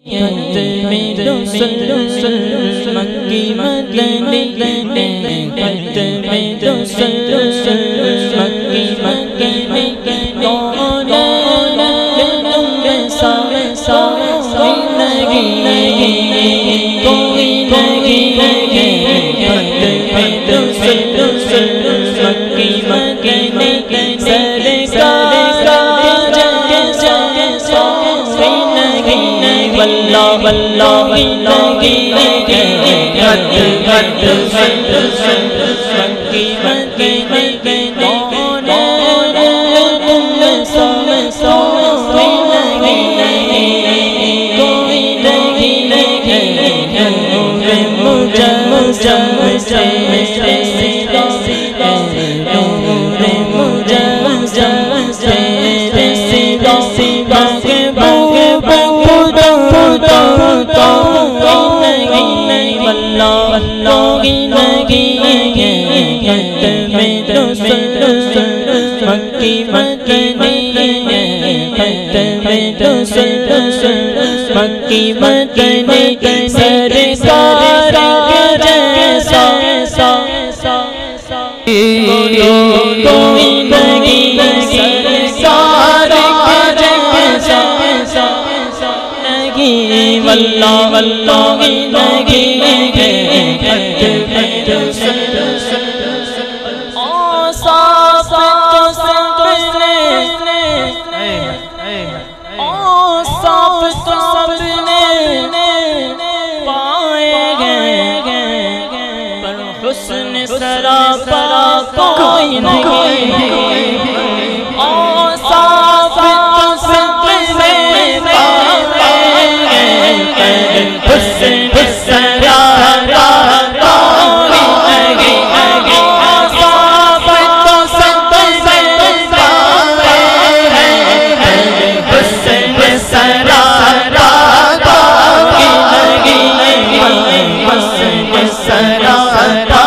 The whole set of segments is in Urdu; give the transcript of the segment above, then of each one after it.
مکی مدنی خط میں رسول مکی مدنی کوئی مکی مدنی سرکار جیسا کوئی نہیں سرکار جیسا نہیں واللہ واللہ نہیں کوئی نہیں صاف تو سب میں پائے حسن سرارا کوئی نہیں صاف تو سب میں پائے حسن سرارا کوئی نہیں حسن سرارا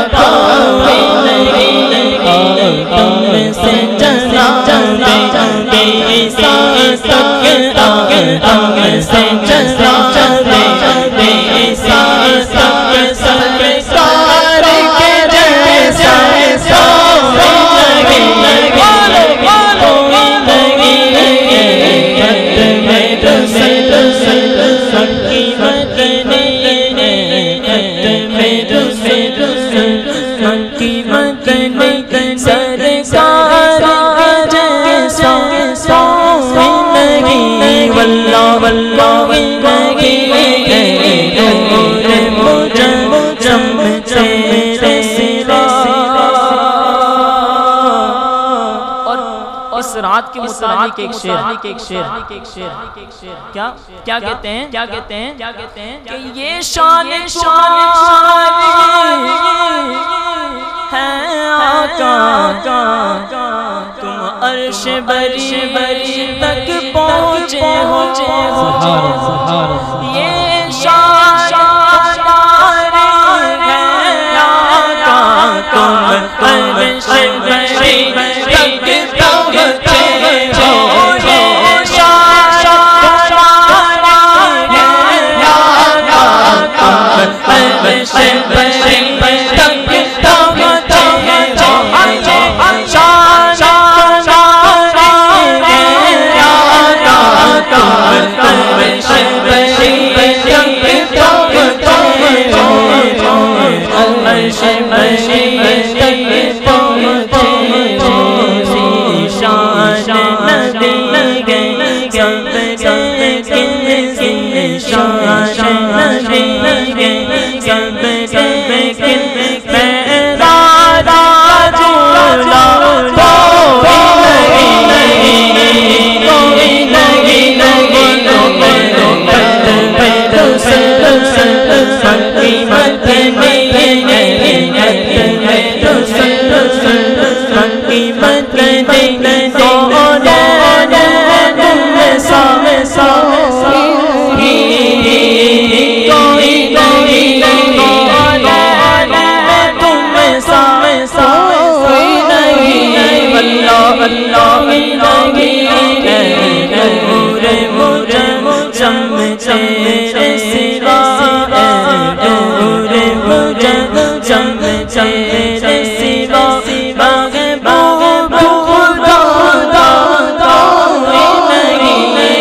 رات کے متعلق ایک شعر کیا کہتے ہیں کہ یہ شان ہے آقا تم عرش بری تک پہنچے ہو یہ شان ہے آقا تم عرش بری تک تیرے سوا نور مجسم تیرے سوا محبوب خدا کوئی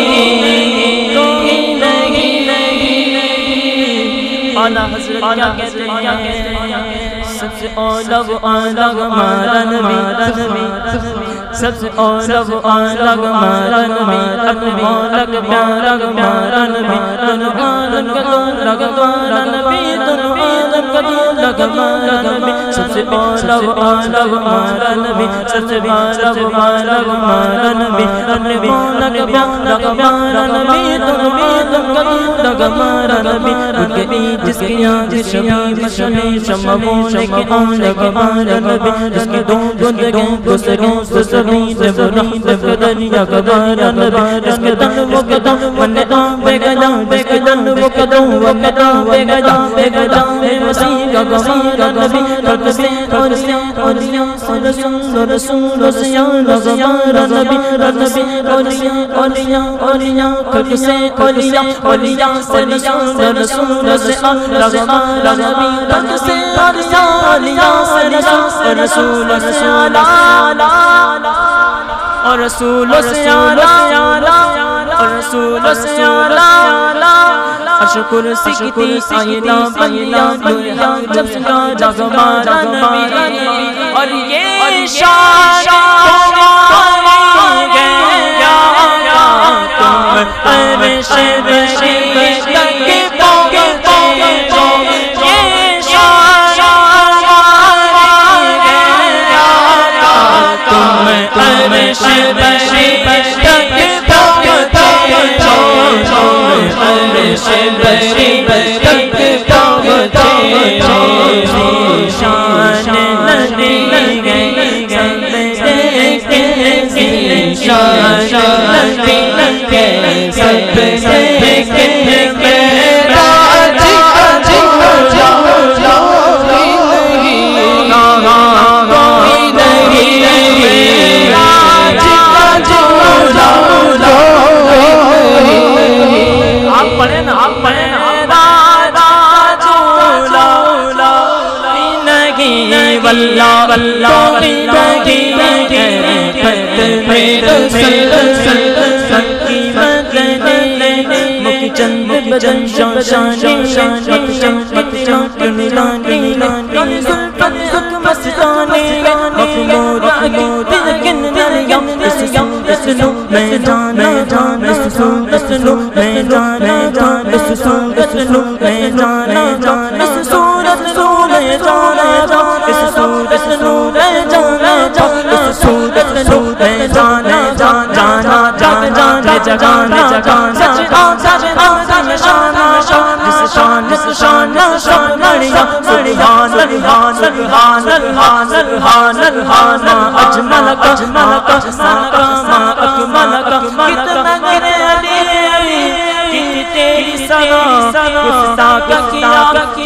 نہیں۔ اعلیٰ حضرت کیا کہتے ہیں؟ سب سے اولا و اعلیٰ ہمارا نبی، سب سے اولا و اعلیٰ ہمارا نبی، اپنے مولا کا پیارا ہمارا نبی، دونوں عالم کا دولا ہمارا نبی، دونوں عالم کا دولا ہمارا نبی، سب سے اولا و اعلیٰ ہمارا نبی، سب سے بالا و بالا ہمارا نبی، اپنے مولا کا پیارا ہمارا نبی، دونوں عالم کا دولا ہمارا نبی، ان کے عید جس کی یاد شبی مشمی شمع بولے کہ آنے ہمارا نبی، جس کی دو گندگوں کو سروں سے سبید برحمت کا دریا ہمارا نبی، جس کے دن وہ قدم وندا بے گدا، جس کے دن وہ قدم وندا بے گدا، بے گدا مسیح کا ہمارا نبی، قلب سے اولیاء اولیاء رسول رسول سیانا ہمارا نبی، قلب سے اولیاء اولیاء اولیاء قلب سے اولیاء اولیاء رسول رسول سیانا ہمارا نبی، قلب سے اولیاء اولیاء رسول سیانا اور رسول سیانا اور رسول سیانا، عرش کرسی کی تھی آئینہ بنیا دنیا جب سجا ہمارا نبی، اور یہ شان تمہاری ہے یا تم عرش بشری تک پہنچے ہو، یہ شان تمہاری ہے یا تم عرش بشری تک پہنچے ہو، عرش بشری تک پہنچے ہو، شان نبی ہے سب دیکھے شان نبی ہے سب دیکھے میرا واللہ واللہ چند بجن شان شان مت چمک نورانی زلفت حکم ستانے مخمور لیکن دریا اسلو میدان اسلو میدان اسلو میدان تیری سنا کیا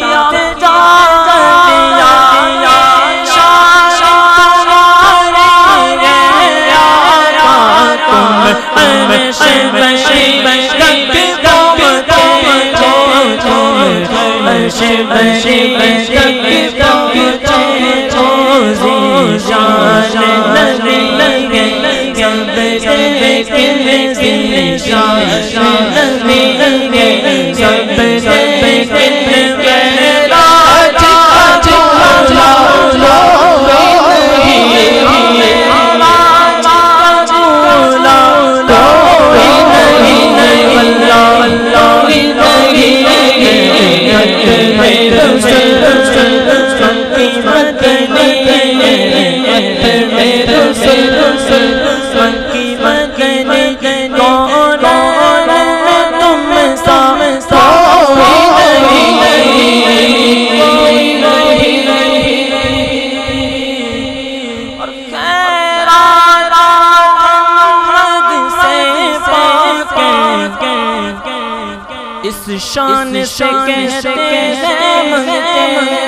اس شان سے کہتے ہیں منگتے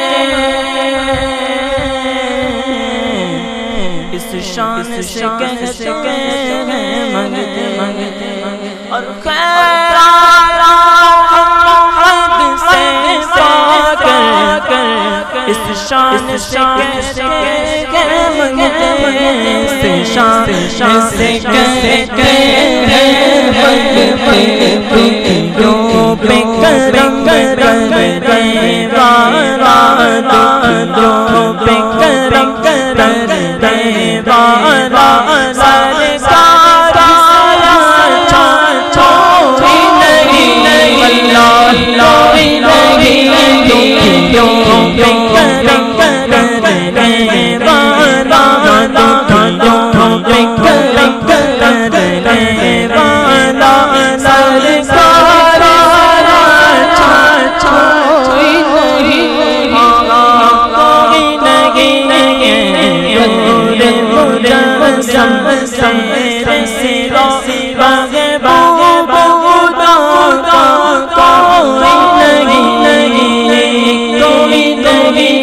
اس شان سے کہتے ہیں منگتے اور خیرات شان سے شان سے کہتے ہیں بندیوں پہ کرم کرنے والا بندیوں پہ کرم کرنے والا سرکار چھوڑی نہیں واللہ نہیں دنیوں پہ کرم کرنے والا دنیوں پہ کرم کرنے والا سرکار چھوڑی نہیں کوئی نہیں